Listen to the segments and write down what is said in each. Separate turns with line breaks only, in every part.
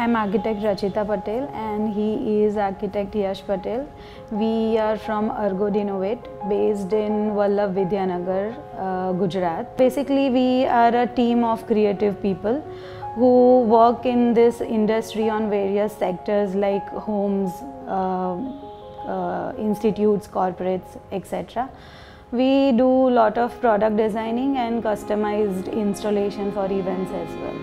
I'm architect Rachita Patel and he is architect Yash Patel. We are from Ergod Innovate based in Vallabh Vidyanagar, Gujarat. Basically, we are a team of creative people who work in this industry on various sectors like homes, institutes, corporates, etc. We do a lot of product designing and customized installation for events as well.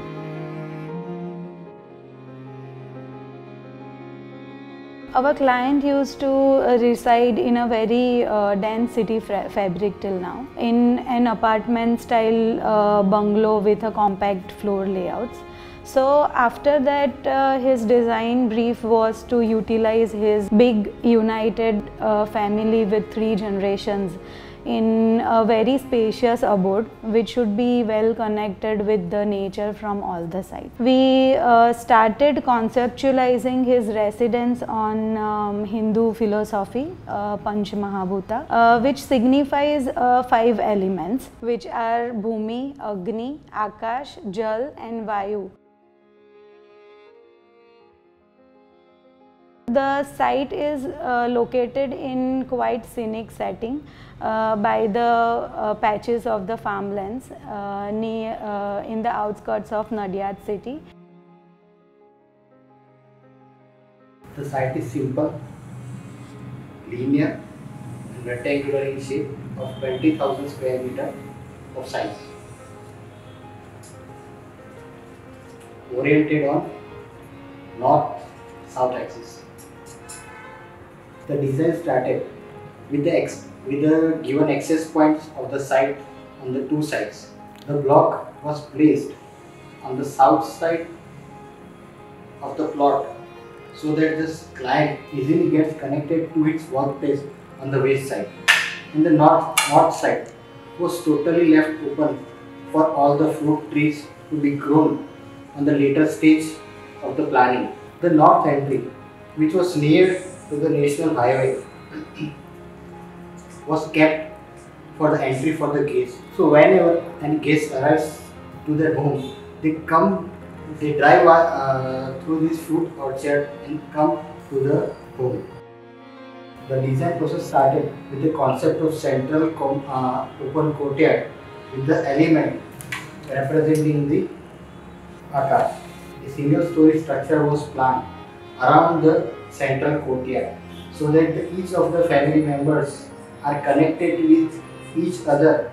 Our client used to reside in a very dense city fabric till now, in an apartment style bungalow with a compact floor layouts. So after that his design brief was to utilize his big united family with 3 generations in a very spacious abode which should be well connected with the nature from all the sides. We started conceptualizing his residence on Hindu philosophy, Panch Mahabhuta, which signifies 5 elements which are Bhumi, Agni, Akash, Jal and Vayu. The site is located in quite scenic setting by the patches of the farmlands in the outskirts of Nadiad city.
The site is simple, linear and rectangular in shape of 20,000 square meter of size. Oriented on north-south axis. The design started with the given access points of the site on the 2 sides. The block was placed on the south side of the plot so that this client easily gets connected to its workplace on the west side. And the north side was totally left open for all the fruit trees to be grown on the later stage of the planning. The north entry, which was near to the national highway, was kept for the entry for the guests. So whenever any guest arrives to their home, they drive through this fruit orchard and come to the home. The design process started with the concept of central open courtyard with the element representing the Akash. A single story structure was planned around the central courtyard so that each of the family members are connected with each other.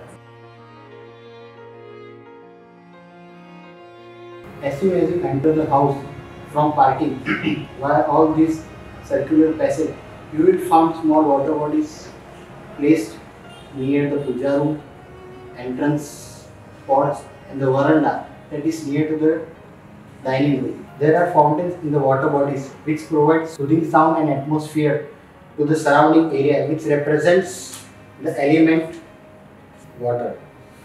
As soon as you enter the house from parking via all these circular passage, you will find small water bodies placed near the puja room, entrance porch and the veranda that is near to the dining room. There are fountains in the water bodies which provide soothing sound and atmosphere to the surrounding area, which represents the element water.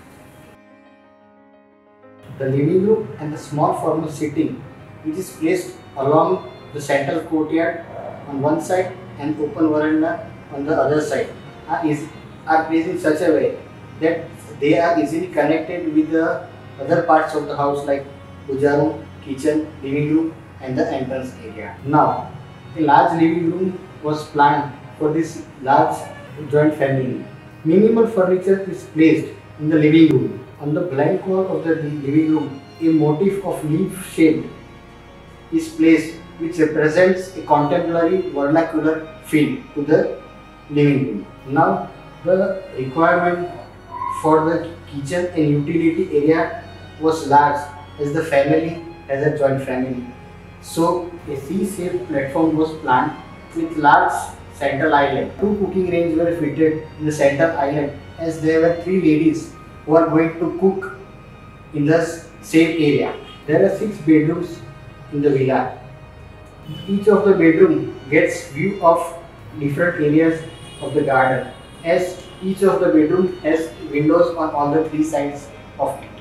The living room and the small formal seating which is placed along the central courtyard on one side and open veranda on the other side are placed in such a way that they are easily connected with the other parts of the house like puja room, kitchen, living room and the entrance area. Now, a large living room was planned for this large joint family. Minimal furniture is placed in the living room. On the blank wall of the living room, a motif of leaf shape is placed which represents a contemporary vernacular feel to the living room. Now, the requirement for the kitchen and utility area was large as the family as a joint family. So a C-shaped platform was planned with large central island. 2 cooking ranges were fitted in the central island as there were 3 ladies who are going to cook in the same area. There are 6 bedrooms in the villa. Each of the bedroom gets view of different areas of the garden as each of the bedroom has windows on all the 3 sides of it.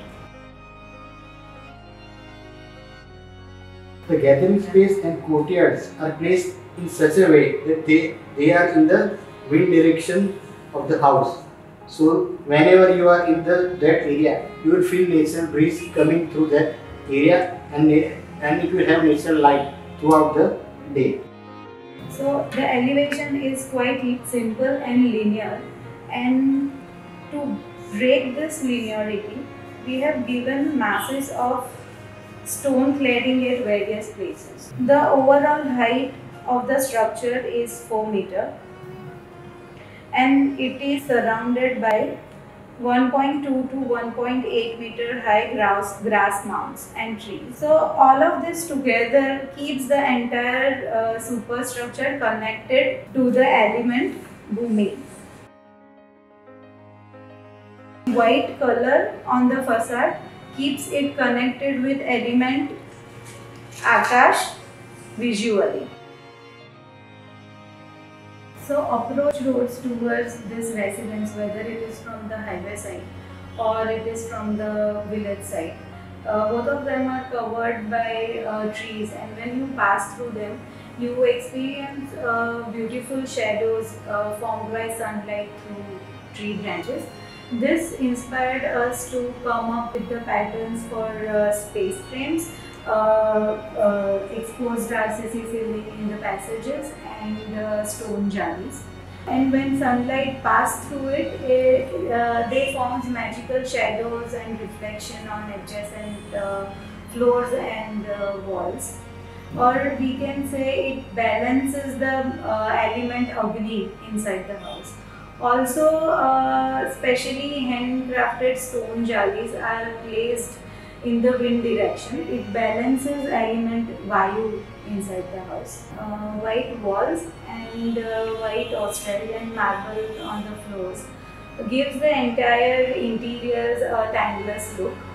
The gathering space and courtyards are placed in such a way that they are in the wind direction of the house. So whenever you are in that area, you will feel natural breeze coming through that area and and it will have natural light throughout the day.
So the elevation is quite simple and linear, and to break this linearity, we have given masses of stone cladding at various places. The overall height of the structure is 4 meter, and it is surrounded by 1.2 to 1.8 meter high grass mounds and trees. So all of this together keeps the entire superstructure connected to the element Bhumi. White color on the facade keeps it connected with element Akash visually. So approach roads towards this residence, whether it is from the highway side or it is from the village side, both of them are covered by trees, and when you pass through them, you experience beautiful shadows formed by sunlight through tree branches. This inspired us to come up with the patterns for space frames, exposed RCC ceiling in the passages, and stone jallis. And when sunlight passed through it, they forms magical shadows and reflection on adjacent floors and walls. Or we can say it balances the element Agni inside the house. Also, specially handcrafted stone jallis are placed in the wind direction. It balances element Vayu inside the house. White walls and white Australian marble on the floors gives the entire interiors a timeless look.